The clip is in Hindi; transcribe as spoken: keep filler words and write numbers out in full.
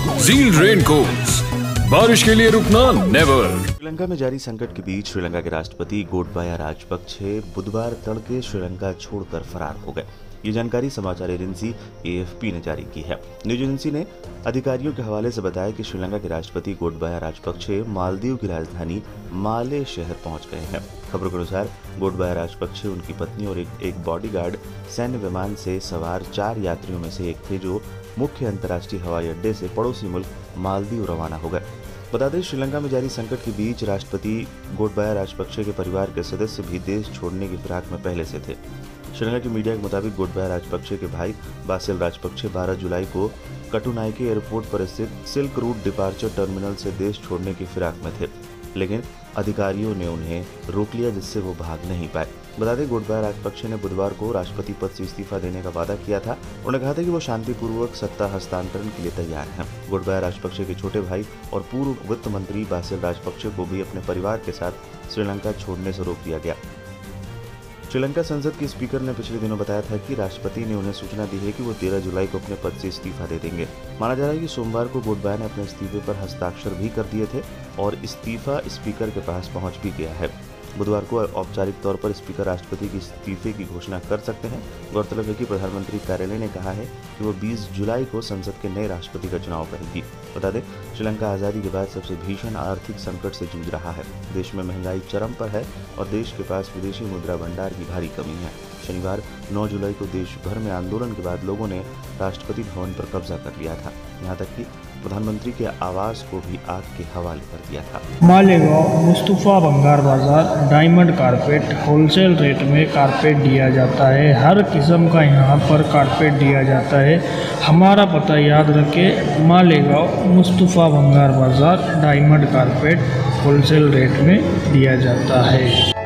ज़ील रेनकोट्स, बारिश के लिए रुकना नेवर। श्रीलंका में जारी संकट के बीच श्रीलंका के राष्ट्रपति गोटबाया राजपक्षे बुधवार तड़के श्रीलंका छोड़कर फरार हो गए। ये जानकारी समाचार एजेंसी ए एफ पी ने जारी की है। न्यूज एजेंसी ने अधिकारियों के हवाले से बताया कि श्रीलंका के राष्ट्रपति गोटबाया राजपक्षे मालदीव की राजधानी माले शहर पहुंच गए हैं। खबरों के अनुसार गोटबाया राजपक्षे, उनकी पत्नी और एक, एक बॉडीगार्ड सैन्य विमान से सवार चार यात्रियों में से एक थे, जो मुख्य अंतर्राष्ट्रीय हवाई अड्डे से पड़ोसी मुल्क मालदीव रवाना हो गए। बता दें, श्रीलंका में जारी संकट के बीच राष्ट्रपति गोटबाया राजपक्षे के परिवार के सदस्य भी देश छोड़ने की फिराक में पहले से थे। श्रीलंका की मीडिया के मुताबिक गोटबाया राजपक्षे के भाई बासिल राजपक्षे बारह जुलाई को कटुनाइके एयरपोर्ट पर स्थित सिल्क रूट डिपार्चर टर्मिनल से देश छोड़ने की फिराक में थे, लेकिन अधिकारियों ने उन्हें रोक लिया, जिससे वो भाग नहीं पाए। बता दें, गोटबाया राजपक्षे ने बुधवार को राष्ट्रपति पद से इस्तीफा देने का वादा किया था। उन्होंने कहा था कि वो शांतिपूर्वक सत्ता हस्तांतरण के लिए तैयार हैं। गोटबाया राजपक्षे के छोटे भाई और पूर्व वित्त मंत्री बासिल राजपक्षे को भी अपने परिवार के साथ श्रीलंका छोड़ने से रोक दिया गया। श्रीलंका संसद के स्पीकर ने पिछले दिनों बताया था कि राष्ट्रपति ने उन्हें सूचना दी है कि वो तेरह जुलाई को अपने पद से इस्तीफा दे देंगे। माना जा रहा है कि सोमवार को गोटबाया ने अपने इस्तीफे पर हस्ताक्षर भी कर दिए थे और इस्तीफा स्पीकर के पास पहुंच भी गया है। बुधवार को औपचारिक तौर पर स्पीकर राष्ट्रपति के इस्तीफे की घोषणा कर सकते हैं। गौरतलब है कि प्रधानमंत्री कार्यालय ने कहा है कि वो बीस जुलाई को संसद के नए राष्ट्रपति का चुनाव करेगी। बता दें, श्रीलंका आज़ादी के बाद सबसे भीषण आर्थिक संकट से जूझ रहा है। देश में महंगाई चरम पर है और देश के पास विदेशी मुद्रा भंडार की भारी कमी है। शनिवार नौ जुलाई को देश भर में आंदोलन के बाद लोगों ने राष्ट्रपति भवन पर कब्जा कर लिया था। यहाँ तक कि प्रधानमंत्री के आवास को भी आग के हवाले कर दिया था। मालेगांव मुस्तफा भंगार बाजार डायमंड कारपेट होलसेल रेट में कारपेट दिया जाता है। हर किस्म का यहाँ पर कारपेट दिया जाता है। हमारा पता याद रखें, मालेगांव मुस्तफा भंगार बाजार डायमंड कारपेट होलसेल रेट में दिया जाता है।